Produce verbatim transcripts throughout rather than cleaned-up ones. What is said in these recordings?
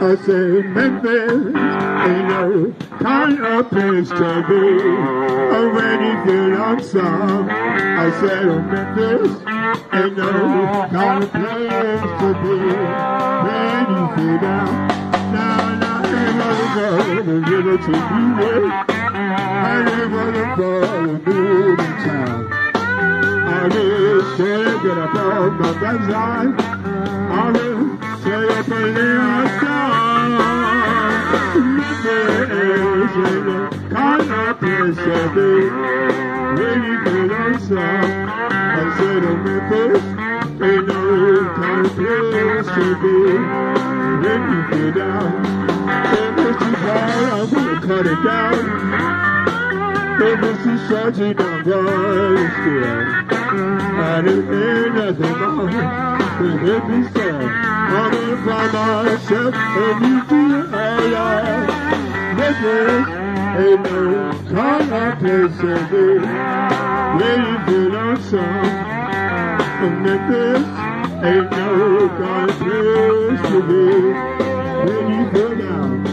I say Memphis ain't no kind of place to be. Oh, when you feel lonesome, I say, oh, Memphis ain't no kind of place to be. When you feel down, down, down, ain't gonna go the river to New York. I ain't gonna go to New Town. I will say, get up on my backside. I will say up a little song. Memphis ain't no kind of place to be. When you feel lonesome, I said, oh, Memphis ain't no kind of place to be. When you feel down, if it's too far, I'm gonna cut it down. If it's too short, you don't go still. I didn't hear nothing wrong with it be said. I'm gonna find myself and you feel alright. Memphis ain't no kind of place to be. When you feel lonesome, Memphis ain't no kind of place to be. When you feel down.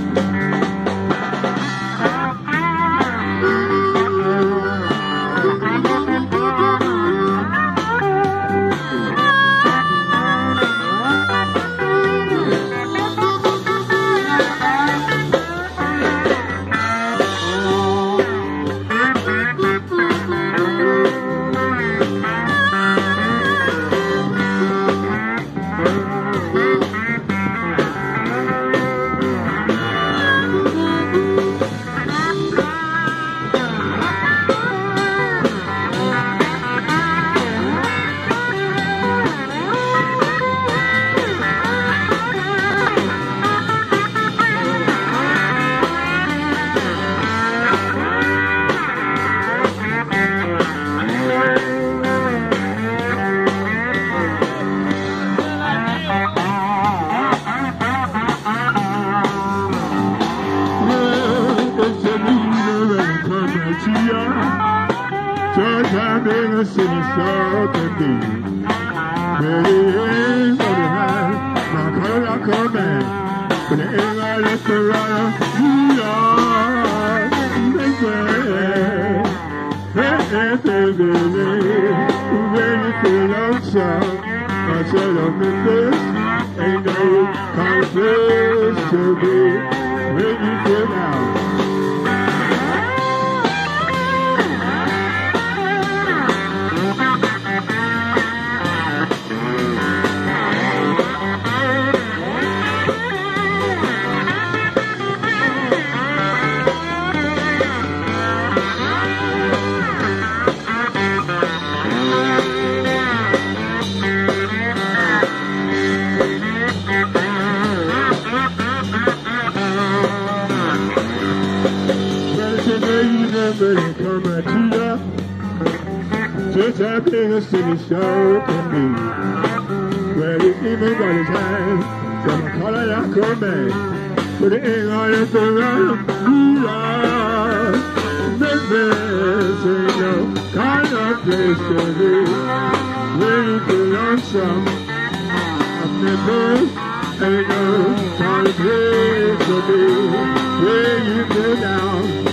Just having a city so to be. But it ain't gonna have my color like a man. But it ain't gonna let the right of New York. Memphis, hey, baby, when you feel lonesome, I said, oh, Memphis ain't no kind of place to be. When you feel down. Never come at you, just having a city show can be. Where you even got his hand from a color like a man, but it ain't gonna let the right of New York. Memphis ain't no kind of place to be. When you feel lonesome, Memphis ain't no kind of place to be. When you feel down.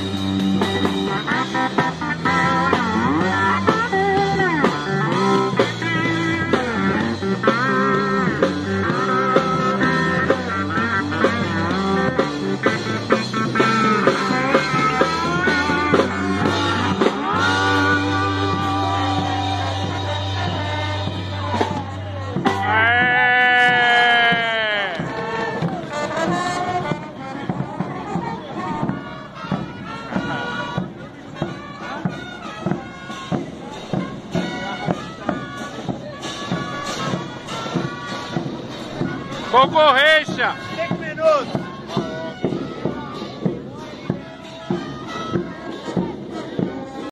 Concorrência! cinco minutos!